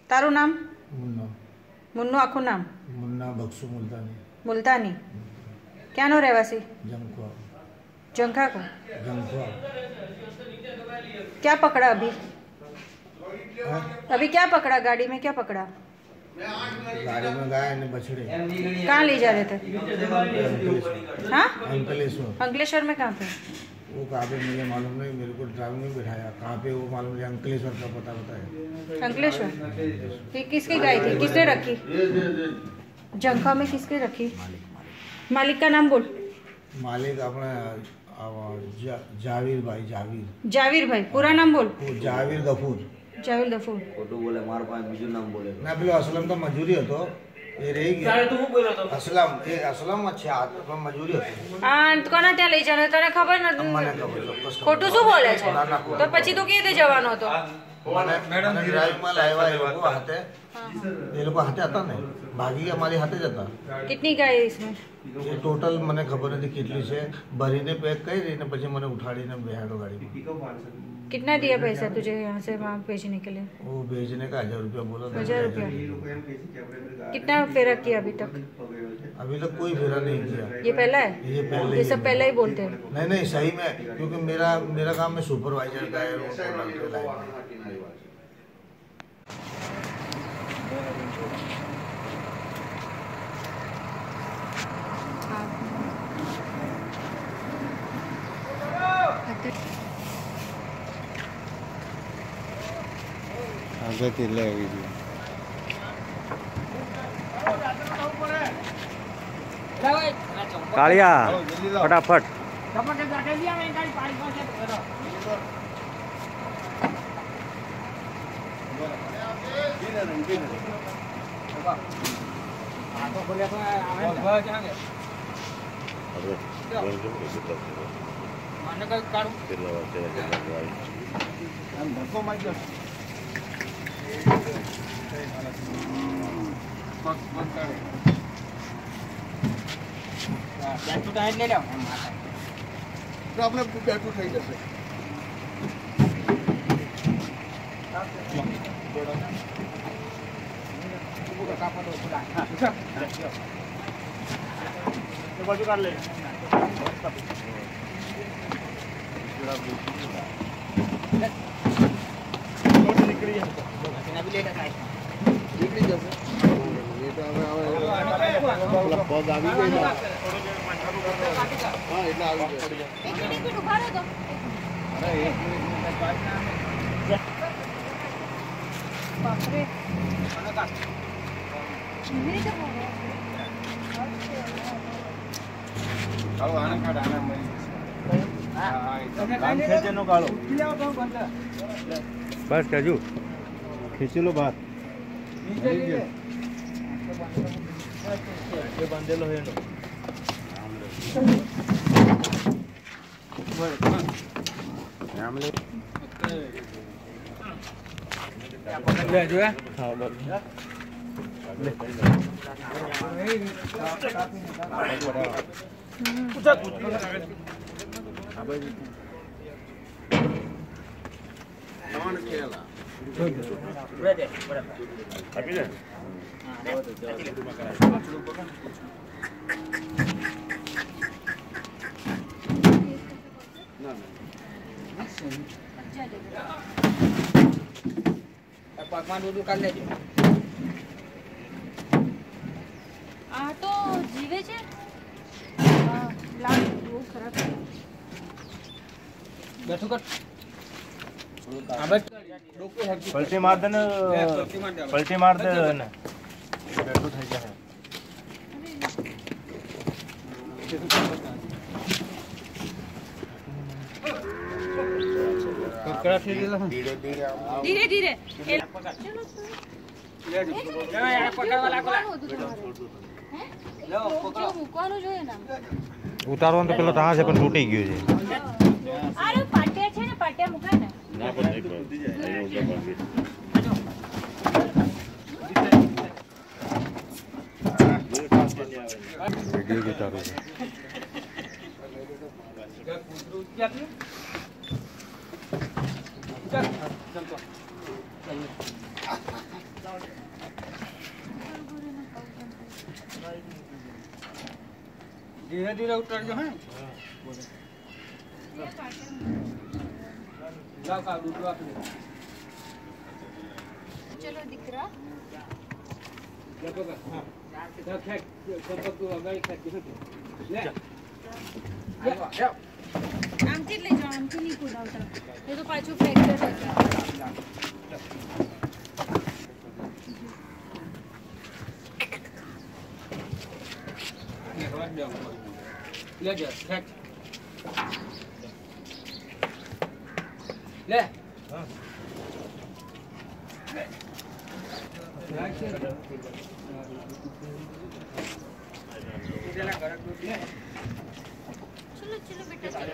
તારું નામ? મુન્ના. મુન્નું આખું નામ? मुन्ना बक्सू मुल्तानी. मुल्तानी. ક્યાંનો રહેવાસી? जंखवा. जंखा को? जंखवा. क्या पकड़ा अभी? हाँ? अभी क्या पकड़ा? गाड़ी में क्या पकड़ा? गाड़ी में गाय ने बछड़े. कहाँ ले जा रहे थे? हाँ? अंकलेश्वर. अंकलेश्वर में कहाँ पे? वो कहाँ पे मुझे मालूम नहीं, मेरे को ड्राइवर में बिठाया. कहाँ पे वो मालूम नहीं, अंकलेश्वर का पता बताया. अंकलेश्वर? ये किसकी गाय थी? किसने रखी? जंखा में किसके रखी? मालिक का नाम बोल. मालिक अपना जावीर भाई. जावीर. जावीर भाई. पूरा नाम बोल. जावीर गफूर. जावीर गफूर. ખોટું બોલે માર પાસે બીજું નામ બોલે ના પેલો असलम तो मजूरी હતો એ રહી ગયો. असलम એ असलम છે આ તો મજૂરી હતો. કોના ત્યાં લઈ જવાનો તને ખબર મને નથી? ખબર ચોક્કસ. ખોટું શું બોલે છે? ના, ના, તો પછી તું કેવી રીતે જવાનો હતો? मैडम ड्राइव में लाया ये लोग हाथे. ये लोग हाथे आता नहीं, भागी हमारे हाथे जाता. कितनी गाय है इसमें? ये टोटल મને ખબર નથી કેટલી છે. ભરીને પેક કરી ને પછી મને ઉઠાડીને બેહાડો ગાડીમાં. कितना दिया पैसा तुझे यहाँ से वहाँ भेजने के लिए? वो भेजने का 1000 रुपया बोला था. 1000 रुपया. कितना फेरा किया अभी तक? अभी तक कोई फेरा नहीं किया. ये पहला है? ये पहले ये सब पहले ही बोलते हैं. नहीं नहीं सही में, क्योंकि मेरा काम में सुपरवाइजर का है. उनको डालते लाइन. આગળથી લઈ આવી જોઈએ. કાળિયા ફટાફટ. આપણે બેઠું થઈ જશે. બાજુ કાઢ લે. નીકળી જશે. પગ આવી ગઈ. હા એટલે આવી ગયો. બસ કાજુ ખીચી લો બહાર. બાંધેલો હોય એનો. પગમાં દૂધ કાઢ લેજો. આ તો જીવે છે. બહુ ખરાબ. બેઠું કર. પલટી માર દે ને. પલટી માર દે ને. બેઠું થઈ જાય. धीरे धीरे. ઉતારવાનું તો પેલો ત્યાં છે પણ તૂટી ગયું છે. અરે પાટિયા છે ને, પાટિયા મુકાય ને. વિડીયો ઉતારો છે. धीरे धीरे उतर जो है जाओ का दूध आप ले चलो दिख रहा देखो का हां तो खेक सब तो गाड़ी खेक ले जाओ आमची ले जाओ आमची नहीं कुदावता ये तो पाछू फ्रैक्चर होता ले जा खेक ले हां चलो चलो बेटा चलो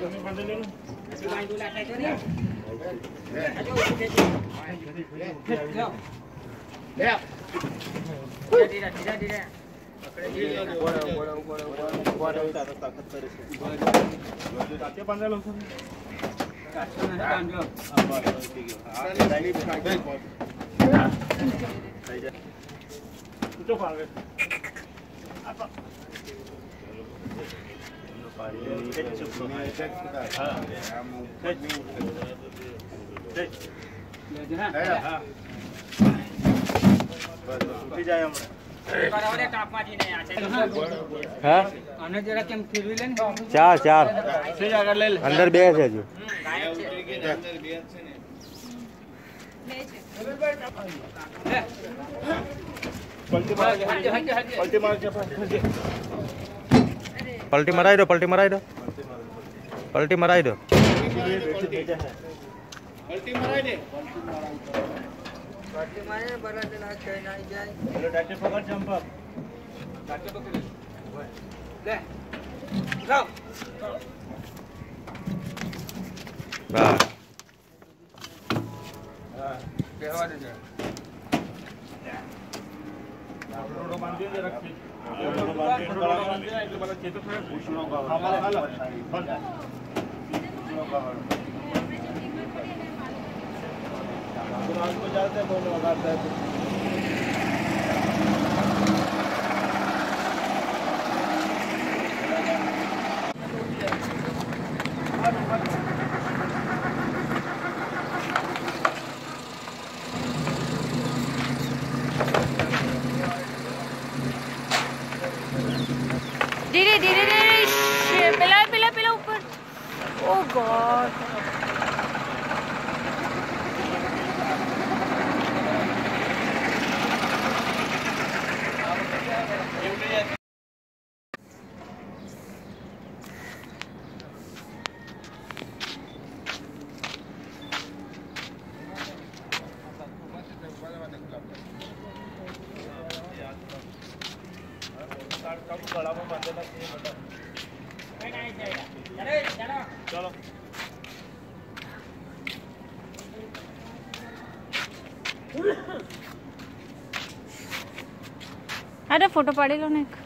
चार चार अंदर बेस है जो पलटी मराई दो पलटी मराई दो पलटी मराई दो पलटी मारे बड़ा देना कहीं नहीं जाए चलो डॉक्टर पकड़ जंप अप डॉक्टर पकड़ ले जाओ वाह बेहवा दे रोड बांध दे रख रोड बांध दे एक बार चेतो पे पूछनो का हमारा हाल बंद आज को जाते हैं बोलो लगाते हैं धीरे धीरे धीरे पिला पिला पिला ऊपर ओ गॉड चलो अरे फोटो पड़ेगा ना